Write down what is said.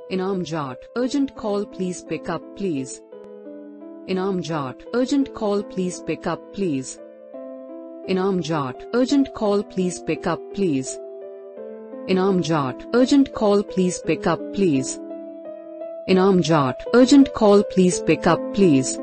Inam Jatt, urgent call, please pick up please. Inam Jatt, urgent call, please pick up please. Inam Jatt, urgent call, please pick up please. Inam Jatt, urgent call, please pick up please. Inam Jatt, urgent call, please pick up please.